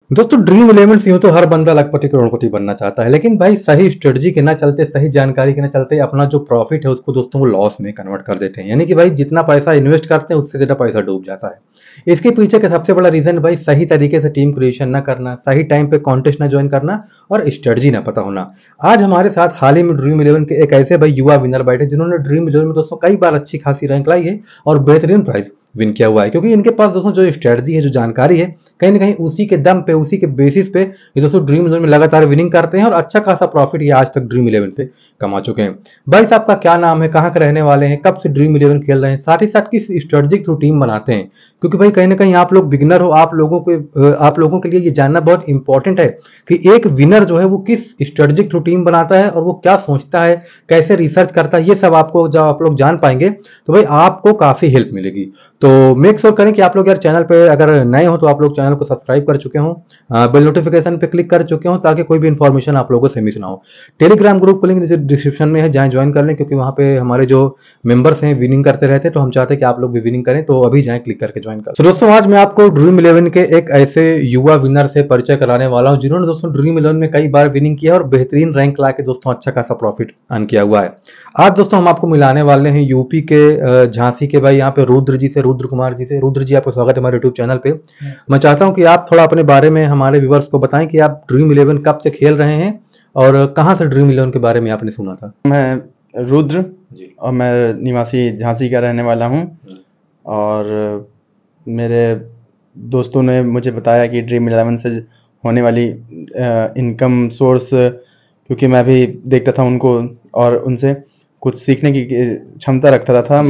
दोस्तों dream eleven यूं तो हर बंदा लखपति करोड़पति बनना चाहता है, लेकिन भाई सही स्ट्रेटजी के ना चलते, सही जानकारी के ना चलते अपना जो प्रॉफिट है उसको दोस्तों वो लॉस में कन्वर्ट कर देते हैं। यानी कि भाई जितना पैसा इन्वेस्ट करते हैं उससे ज़्यादा पैसा डूब जाता है। इसके पीछे का सबसे बड़ा रीजन भाई सही तरीके से टीम क्रिएशन ना करना, सही टाइम पे कॉन्टेस्ट ना ज्वाइन करना और स्ट्रेटजी ना पता होना। आज हमारे साथ हाल ही में ड्रीम इलेवन के एक ऐसे भाई युवा विनर बैठे जिन्होंने ड्रीम इलेवन में दोस्तों कई बार अच्छी खासी रैंक लाई है और बेहतरीन प्राइज विन किया हुआ है, क्योंकि इनके पास दोस्तों जो स्ट्रेटजी है, जो जानकारी है, कहीं ना कहीं उसी के दम पे, उसी के बेसिस पे ये दोस्तों ड्रीम इलेवन में लगातार विनिंग करते हैं और अच्छा खासा प्रॉफिट ये आज तक ड्रीम इलेवन से कमा चुके हैं। भाई साहब का क्या नाम है, कहाँ के रहने वाले हैं, कब से ड्रीम इलेवन खेल रहे हैं, साथ ही साथ किस स्ट्रेटजिक थ्रू टीम बनाते हैं, क्योंकि भाई कहीं ना कहीं आप लोग बिगनर हो, आप लोगों के लिए ये जानना बहुत इंपॉर्टेंट है कि एक विनर जो है वो किस स्ट्रेटजिक थ्रू टीम बनाता है और वो क्या सोचता है, कैसे रिसर्च करता है। ये सब आपको जब आप लोग जान पाएंगे तो भाई आपको काफी हेल्प मिलेगी। तो मेक श्योर करें कि आप लोग यार चैनल पे अगर नए हो तो आप लोग चैनल को सब्सक्राइब कर चुके हो, बेल नोटिफिकेशन पे क्लिक कर चुके हो ताकि कोई भी इन्फॉर्मेशन आप लोगों से मिस ना हो। टेलीग्राम ग्रुप लिंक डिस्क्रिप्शन में है, जाएं ज्वाइन कर लें, क्योंकि वहाँ पे हमारे जो मेंबर्स हैं विनिंग करते रहते हैं, तो हम चाहते हैं कि आप लोग भी विनिंग करें, तो अभी जाएं क्लिक करके ज्वाइन करें। तो दोस्तों आज मैं आपको ड्रीम इलेवन के एक ऐसे युवा विनर से परिचय कराने वाला हूँ जिन्होंने दोस्तों ड्रीम इलेवन में कई बार विनिंग किया और बेहतरीन रैंक ला के दोस्तों अच्छा खासा प्रॉफिट अर्न किया हुआ है। आज दोस्तों हम आपको मिलाने वाले हैं यूपी के झांसी के भाई यहाँ पे रुद्र जी से, रुद्र कुमार जी से। रुद्र जी आपका स्वागत है हमारे यूट्यूब चैनल पे। मैं चाहता हूँ कि आप थोड़ा अपने बारे में हमारे व्यूवर्स को बताएं कि आप ड्रीम इलेवन कब से खेल रहे हैं और कहाँ से ड्रीम इलेवन के बारे में आपने सुना था। मैं रुद्र जी और मैं निवासी झांसी का रहने वाला हूँ और मेरे दोस्तों ने मुझे बताया कि ड्रीम इलेवन से होने वाली इनकम सोर्स, क्योंकि मैं भी देखता था उनको और उनसे कुछ सीखने की क्षमता रखता था,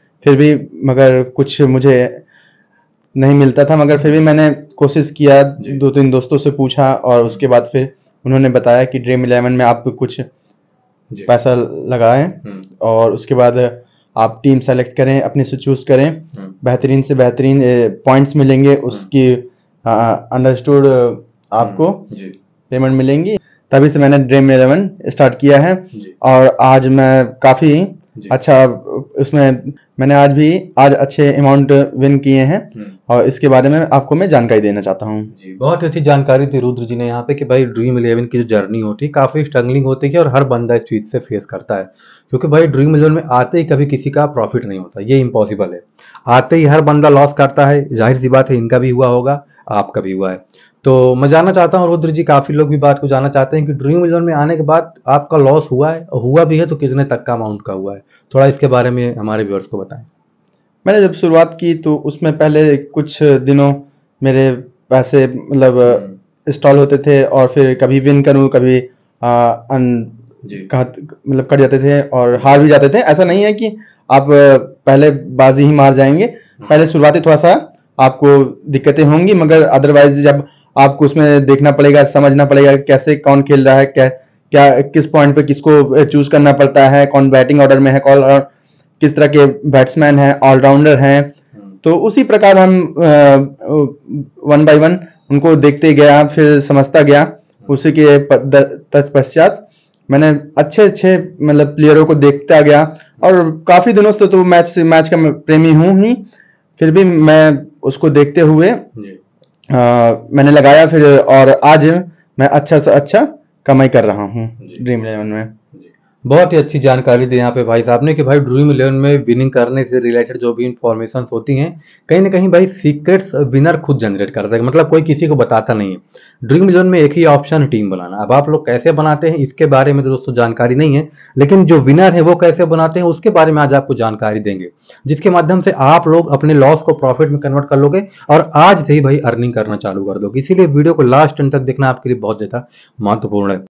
मगर कुछ मुझे नहीं मिलता था, मगर फिर भी मैंने कोशिश किया, 2-3 दोस्तों से पूछा और उसके बाद फिर उन्होंने बताया कि ड्रीम इलेवन में आप कुछ पैसा लगाएं और उसके बाद आप टीम सेलेक्ट करें, अपने से चूज करें, बेहतरीन से बेहतरीन पॉइंट्स मिलेंगे, उसकी अंडरस्टूड आपको पेमेंट मिलेंगी। तभी से मैंने ड्रीम इलेवन स्टार्ट किया है और आज मैं काफ़ी अच्छा उसमें मैंने आज अच्छे अमाउंट विन किए हैं और इसके बारे में आपको मैं जानकारी देना चाहता हूँ। जी, बहुत अच्छी जानकारी दी रुद्र जी ने यहाँ पे कि भाई ड्रीम इलेवन की जो जर्नी होती है काफ़ी स्ट्रगलिंग होती है और हर बंदा इस चीज़ से फेस करता है, क्योंकि भाई ड्रीम इलेवन में आते ही कभी किसी का प्रॉफिट नहीं होता, ये इम्पॉसिबल है। आते ही हर बंदा लॉस करता है, जाहिर सी बात है इनका भी हुआ होगा, आपका भी हुआ है। तो मैं जानना चाहता हूँ रुद्र जी, काफ़ी लोग भी बात को जानना चाहते हैं कि ड्रीम इलेवन में आने के बाद आपका लॉस हुआ है, हुआ भी है तो कितने तक का अमाउंट का हुआ है, थोड़ा इसके बारे में हमारे व्यूअर्स को बताएं। मैंने जब शुरुआत की तो उसमें पहले कुछ दिनों मेरे पैसे मतलब इंस्टॉल होते थे और फिर कभी विन करूँ, कभी मतलब कट जाते थे और हार भी जाते थे। ऐसा नहीं है कि आप पहले बाजी ही मार जाएंगे, पहले शुरुआती थोड़ा सा आपको दिक्कतें होंगी, मगर अदरवाइज जब आपको उसमें देखना पड़ेगा, समझना पड़ेगा कैसे कौन खेल रहा है, क्या किस पॉइंट पे किसको चूज करना पड़ता है, कौन बैटिंग ऑर्डर में है, कौन किस तरह के बैट्समैन हैं, ऑलराउंडर हैं। तो उसी प्रकार हम 1 by 1 उनको देखते गया, फिर समझता गया। उसी के तत्पश्चात मैंने अच्छे मतलब प्लेयरों को देखता गया और काफी दिनों से तो मैच का प्रेमी हूँ ही, फिर भी मैं उसको देखते हुए मैंने लगाया फिर, और आज मैं अच्छा से अच्छा कमाई कर रहा हूँ ड्रीम इलेवन में। बहुत ही अच्छी जानकारी दी यहाँ पे भाई साहब ने कि भाई ड्रीम इलेवन में विनिंग करने से रिलेटेड जो भी इंफॉर्मेशन होती हैं कहीं ना कहीं भाई सीक्रेट्स विनर खुद जनरेट करता है, मतलब कोई किसी को बताता नहीं है। ड्रीम इलेवन में एक ही ऑप्शन है टीम बनाना। अब आप लोग कैसे बनाते हैं इसके बारे में तो दोस्तों जानकारी नहीं है, लेकिन जो विनर है वो कैसे बनाते हैं उसके बारे में आज आपको जानकारी देंगे, जिसके माध्यम से आप लोग अपने लॉस को प्रॉफिट में कन्वर्ट कर लोगे और आज से ही भाई अर्निंग करना चालू कर दोगे। इसीलिए वीडियो को लास्ट एंड तक देखना आपके लिए बहुत ज्यादा महत्वपूर्ण है।